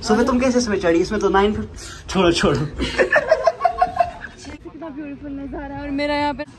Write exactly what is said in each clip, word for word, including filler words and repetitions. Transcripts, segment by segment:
सुबह तुम कैसे इसमें चढ़ी? इसमें तो नाइन छोड़ो छोड़ो। कितना ब्यूटीफुल नजारा है और मेरा यहाँ पे।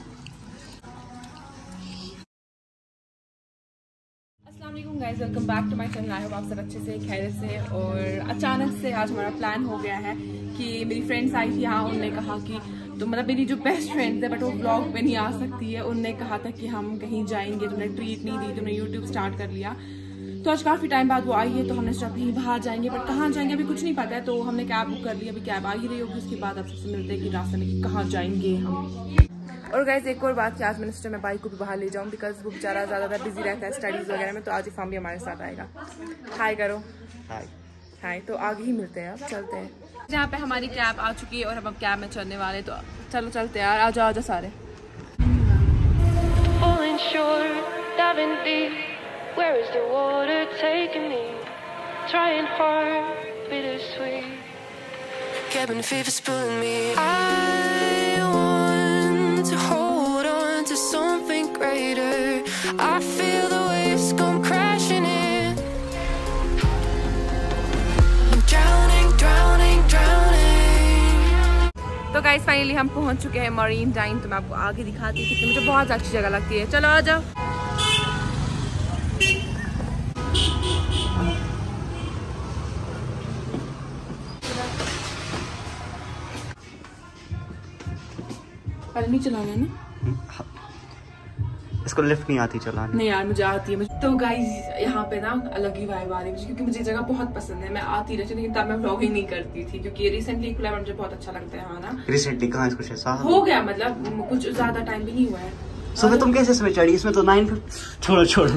Guys welcome back to my channel. I hope आप सब अच्छे से खैरियत से। और अचानक से आज हमारा प्लान हो गया है कि मेरी फ्रेंड्स आई थी यहाँ, उन्होंने कहा कि तो मतलब मेरी जो बेस्ट फ्रेंड्स है बट वो व्लॉग पे नहीं आ सकती है, उनने कहा था कि हम कहीं जाएंगे, तुमने ट्रीट नहीं दी, तुमने यूट्यूब स्टार्ट कर लिया। तो आज काफ़ी टाइम बाद वो आई है तो हमने सोचा कहीं बाहर जाएंगे, बट कहाँ जाएंगे अभी कुछ नहीं पता है। तो हमने कैब बुक कर ली, अभी कैब आ ही रही होगी, उसके बाद आप सबसे मिलते हैं कि रास्ते में कि कहाँ जाएंगे हम। और गाइज एक और बात कि आज मैंने सोचा मैं बाइक को भी बाहर ले जाऊँ, बिकॉज वो बेचारा ज़्यादा बिजी रहता है स्टडीज़ वगैरह में। तो आज इफ़ाम भी हमारे साथ आएगा। हाय करो। हाय हाय। तो आगे ही मिलते हैं, अब चलते हैं। जहाँ पे हमारी कैब आ चुकी है और हम अब कैब में चलने वाले, तो चलो चलते हैं यार। आ जाओ आ जाओ सारे। To hold on to something greater, I feel the waves come crashing in. I'm drowning, drowning, drowning. तो गाइस फाइनली हम पहुंच चुके हैं मरीन ड्राइव। तो मैं आपको आगे दिखाती हूँ कि मुझे बहुत अच्छी जगह लगती है। चलो आ जाओ। पहले नहीं चलाना ना, इसको लिफ्ट नहीं आती चलाने। नहीं यार मुझे आती है मुझे। तो गाइस यहाँ पे ना अलग ही वाइब आ रही है मुझे, क्योंकि मुझे जगह बहुत पसंद है। मैं आती रहती लेकिन तब मैं व्लॉगिंग नहीं करती थी, क्योंकि रिसेंटली खुला है, मुझे बहुत अच्छा लगता है। हाँ ना, रिसेंटली कहाँ कुछ ऐसा हो गया, मतलब कुछ ज्यादा टाइम भी नहीं हुआ है। सुबह तुम कैसे इसमें चढ़ी? इसमें तो नाइन छोड़ो छोड़ो।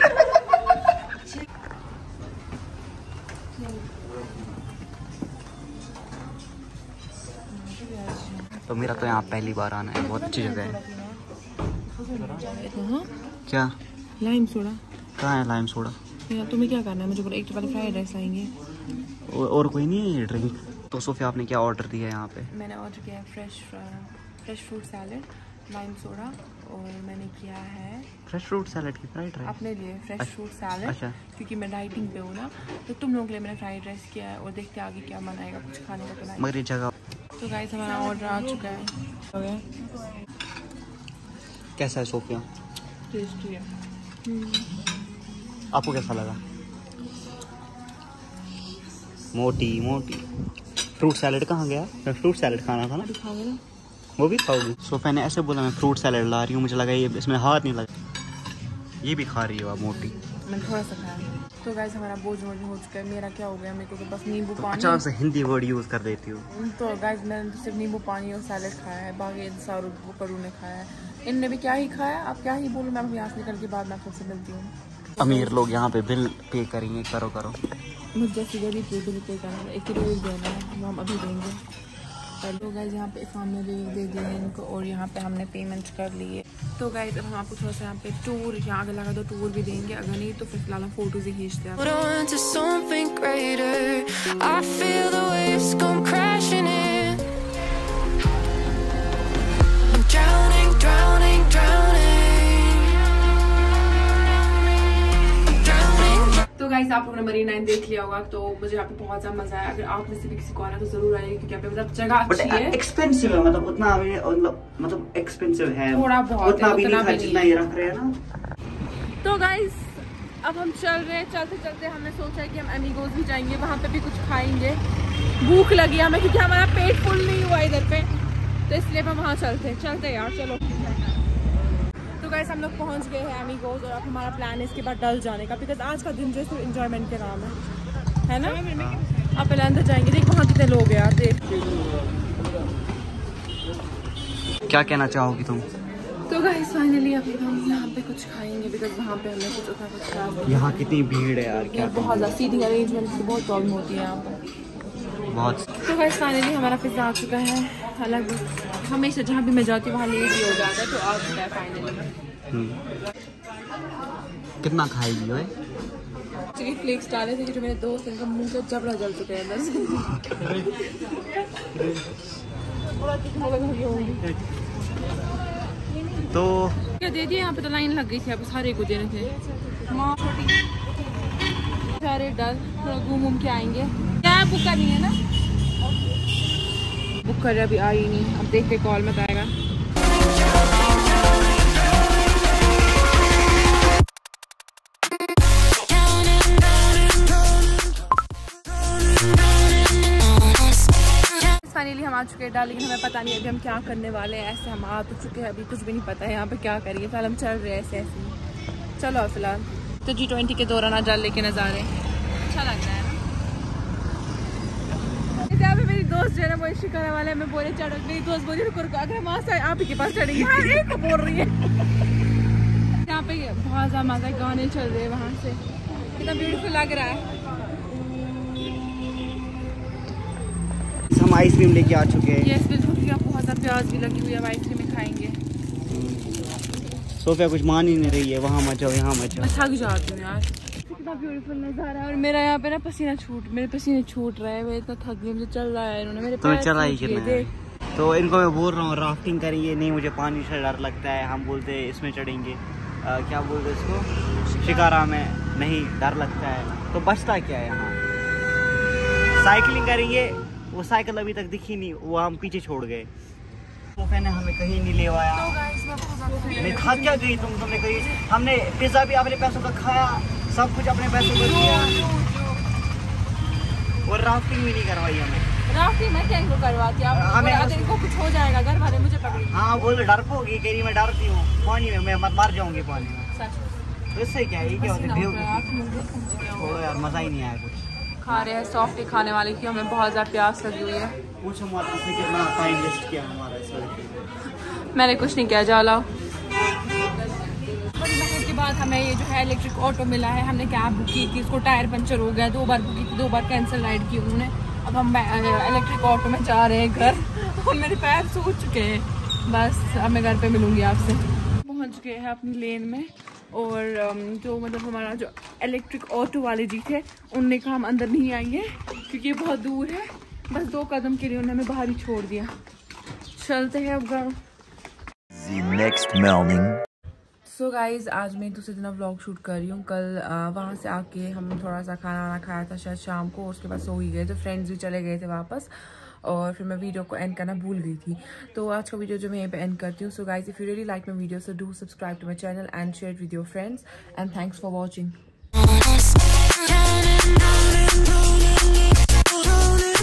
तो मेरा तो यहाँ पहली बार आना है, बहुत अच्छी जगह है। क्या लाइम सोडा? कहाँ है लाइम सोडा? तुम्हें क्या करना है? मुझे बोला एक तो पहले फ्राइड राइस आएंगे और, और कोई नहीं है ड्रिंक। तो सोफिया आपने क्या ऑर्डर दिया है यहाँ पे? मैंने ऑर्डर किया है fresh fresh fruit salad, lime soda, और मैंने किया है फ्रेश फ्रूट सैलेड की फ्राइड राइस अपने लिए फ्रेश फ्रूट सैलेड। अच्छा। क्योंकि मैं डाइटिंग पे हूँ ना, तो तुम लोगों के लिए मैंने फ्राइड राइस किया है और देखते आगे क्या मन आएगा कुछ खाने का। तो मगर ये जगह। तो गाइस हमारा ऑर्डर आ चुका है। हो गया। कैसा है सोफिया? टेस्टी है। आपको कैसा लगा? मोटी मोटी। फ्रूट सैलेड कहाँ गया? मैं फ्रूट सैलेड खाना था ना, खाओगे ना? वो भी खाओगी? सोफिया ने ऐसे बोला मैं फ्रूट सैलेड ला रही हूँ, मुझे लगा ये इसमें हाथ नहीं लगा। ये भी खा रही हो आप मोटी? मैंने थोड़ा सा खाया। तो गाइस हमारा भोजन वोजन हो चुका है। मेरा क्या हो गया, मेरे को तो बस नींबू तो पानी। अचानक से हिंदी वर्ड यूज़ कर देती हूँ। तो गाइस मैंने तो सिर्फ नींबू पानी और सैलेड खाया है, बाकी सारू करू ने खाया है। इनने भी क्या ही खाया, आप क्या ही बोलूँ। मैं यहाँ से निकल के बाद मैं सबसे मिलती हूँ। अमीर लोग यहाँ पे बिल पे करेंगे, करो करो। मुझे जैसे गरीब पे बिल पे करना है, एक रोज देना है, वो हम अभी देंगे। तो गाइस यहाँ पे इफ़ाम ने दे दिए इनको और यहाँ पे हमने पेमेंट कर ली है। तो गाइस अब हम आपको थोड़ा सा यहाँ पे टूर, यहाँ आगे लगा तो टूर भी देंगे, अगर नहीं तो फिर फिलहाल हम फोटोज ही खींचते हैं। तो गाइस आप लोगों ने मरीन लाइन देख लिया होगा, तो मुझे यहाँ पे बहुत ज्यादा मजा आया। अगर आप में से भी किसी को आना तो जरूर आइए, क्योंकि यहाँ पे मतलब जगह अच्छी है। एक्सपेंसिव है, मतलब उतना मतलब मतलब एक्सपेंसिव है थोड़ा बहुत, उतना भी नहीं था जितना ये रख रहे हैं ना। तो गाइस अब हम चल रहे हैं, चलते चलते हमने सोचा है कि हम एमिगोज भी जाएंगे, वहाँ पे भी कुछ खाएंगे। भूख लगी हमें, क्योंकि हमारा पेट फुल नहीं हुआ इधर पे, तो इसलिए हम वहाँ चलते हैं। चलते यार चलो। तो गाइस हम लोग पहुंच गए हैं एमिगोज, और अब हमारा प्लान है इसके बाद डल जाने का, बिकॉज आज का दिन जो है एंजॉयमेंट के नाम है, है ना? आप पहले अंदर जाएंगे। देख वहाँ कितने लोग हैं यार, देख। क्या कहना चाहोगी तुम? तो गाइस फाइनली अभी हम यहाँ पे कुछ खाएंगे, बिकॉज वहाँ पे हमने कुछ उतना कुछ खा। यहाँ कितनी भीड़ है यार, क्या बहुत ज़्यादा सीटिंग अरेंजमेंट की बहुत प्रॉब्लम होती है यहाँ पर बहुत। तो गाइस फाइनली हमारा पिज़्ज़ा आ चुका है। अलग हमेशा जहाँ भी मैं जाती हूँ वहाँ लेट ही हो जाता है, तो आ चुका है फाइनली। कितना खाएगी वो? चिली फ्लेक्स डाले थे जो मेरे दोस्त, इनका मुंह से जबड़ा जल चुके हैं अंदर से। तो क्या दे दिए? यहाँ पे तो लाइन लग गई थी, अब सारे को देने थे। माँ छोटी सारे डल थोड़ा घूम घूम के आएंगे। क्या बुक करनी है ना, बुक कर अभी आई नहीं, अब देखते कॉल मत आएगा। फाइनली हम आ चुके हैं डल, लेकिन हमें पता नहीं अभी हम क्या करने वाले हैं। ऐसे हम आ तो चुके हैं, अभी कुछ भी नहीं पता है यहाँ पे क्या करिए। फिलहाल हम चल रहे हैं ऐसे ऐसे। चलो फिलहाल तो जी ट्वेंटी के दौरान आ डल लेके नज़ारे अच्छा लग रहा है ना। यहाँ पे मेरी दोस्त जो है ना वो शिकारा वाले में बोले चढ़, मेरी दोस्त बोली रुको रुको, अगर वहाँ से आप ही के पास चढ़ेंगे। हाँ एक तो बोल रही है। यहाँ पे बहुत ज़्यादा मजा, गाने चल रहे हैं वहाँ से, कितना ब्यूटीफुल लग रहा है। हम आइसक्रीम लेके आ चुके हैं। यस बिल्कुल, बहुत ज़्यादा प्याज भी लगी हुई है, अब आइसक्रीम में खाएंगे। सोफिया कुछ मान ही नहीं रही है, वहाँ मत जाओ यहाँ मत जाओ। मैं थक जाती हूँ यार, कितना ब्यूटीफुल नज़ारा है। और मेरा यहाँ पे ना पसीना छूट मेरे पसीने छूट रहे हैं, मैं इतना थक गई, मुझे चल रहा है। इन्होंने मेरे तुम्हें चला ही कितना है। तो इनको मैं बोल रहा हूँ राफ्टिंग करेंगे, नहीं मुझे पानी से डर लगता है। हम बोलते हैं इसमें चढ़ेंगे, आ, क्या बोलते हैं इसको, शिकारा में, नहीं डर लगता है। तो बचता क्या है यहाँ। साइकिलिंग करेंगे, वो साइकिल अभी तक दिखी नहीं, वो हम पीछे छोड़ गए। सोफे ने हमें कहीं नहीं ले आया। मैं खा क्या गई तुम तुमने कहीं, हमने पिज्जा भी अपने पैसों का खाया, सब कुछ अपने पैसों का किया, और राफ्टिंग भी नहीं करवाई हमें। राफ्टिंग मैं क्या इनको करवाती हूँ, हमें इनको कुछ हो जाएगा, घर वाले मुझे पकड़ेंगे। हाँ बोल डरपोगी, कह रही मैं डरती हूँ पानी में, मैं मत मार जाऊंगी पानी में। तो इससे क्या है, क्या होता है, छोड़ो यार मजा ही नहीं आया कुछ। खा रहे हैं सॉफ्टी खाने वाले की, हमें बहुत ज़्यादा प्यास लगी हुई है। पूछो मत इसने कितना टाइम वेस्ट किया हमारा इस वक्त। मैंने कुछ नहीं किया, जाओ। बड़ी मेहनत के बाद हमें ये जो है इलेक्ट्रिक ऑटो मिला है। हमने कैब बुक की थी, उसको टायर पंचर हो गया, दो बार बुक की थी, दो बार कैंसिल राइड की उन्होंने। अब हम इलेक्ट्रिक ऑटो में जा रहे हैं घर, और मेरे पैर सूख चुके हैं। बस अब मैं घर पे मिलूँगी आपसे। पहुँच गए हैं अपनी लेन में, और जो मतलब हमारा जो इलेक्ट्रिक ऑटो वाले जी थे, उनने कहा हम अंदर नहीं आएंगे क्योंकि ये बहुत दूर है। बस दो कदम के लिए उन्होंने हमें बाहर ही छोड़ दिया। चलते हैं अब घर। सो गाइज आज मैं दूसरे दिन व्लॉग शूट कर रही हूँ। कल वहाँ से आके हम थोड़ा सा खाना वाना खाया था शायद शाम को, उसके बाद सो ही गए थे, फ्रेंड्स भी चले गए थे वापस, और फिर मैं वीडियो को एंड करना भूल गई थी। तो आज का वीडियो जो मैं यहीं पे एंड करती हूँ। So guys if you really like my video so do subscribe to my channel and share with your friends, and thanks for watching.